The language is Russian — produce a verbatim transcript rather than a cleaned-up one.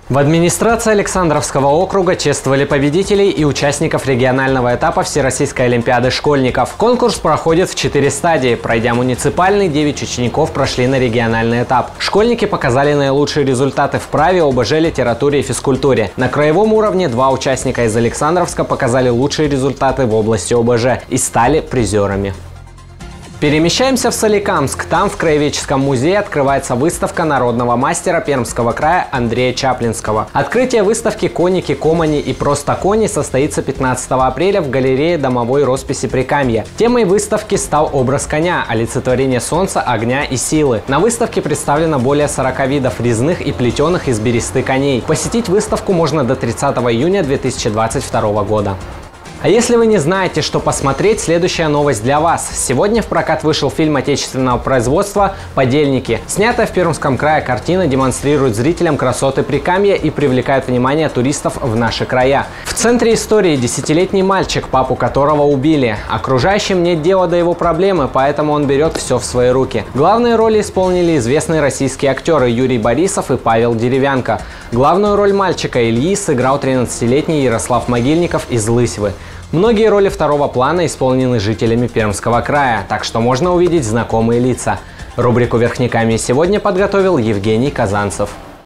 В администрации Александровского округа чествовали победителей и участников регионального этапа Всероссийской олимпиады школьников. Конкурс проходит в четыре стадии. Пройдя муниципальный, девять учеников прошли на региональный этап. Школьники показали наилучшие результаты в праве, ОБЖ, литературе и физкультуре. На краевом уровне два участника из Александровска показали лучшие результаты в области ОБЖ и стали призерами. Перемещаемся в Соликамск. Там в Краеведческом музее открывается выставка народного мастера Пермского края Андрея Чаплинского. Открытие выставки «Коники, комани и просто кони» состоится пятнадцатого апреля в галерее домовой росписи Прикамья. Темой выставки стал образ коня – олицетворение солнца, огня и силы. На выставке представлено более сорока видов резных и плетеных из бересты коней. Посетить выставку можно до тридцатого июня две тысячи двадцать второго года. А если вы не знаете, что посмотреть, следующая новость для вас. Сегодня в прокат вышел фильм отечественного производства «Подельники». Снятая в Пермском крае картина демонстрирует зрителям красоты Прикамья и привлекает внимание туристов в наши края. В центре истории десятилетний мальчик, папу которого убили. Окружающим нет дела до его проблемы, поэтому он берет все в свои руки. Главные роли исполнили известные российские актеры Юрий Борисов и Павел Деревянко. Главную роль мальчика Ильи сыграл тринадцатилетний Ярослав Могильников из Лысьвы. Многие роли второго плана исполнены жителями Пермского края, так что можно увидеть знакомые лица. Рубрику «Верхнекамье» сегодня подготовил Евгений Казанцев.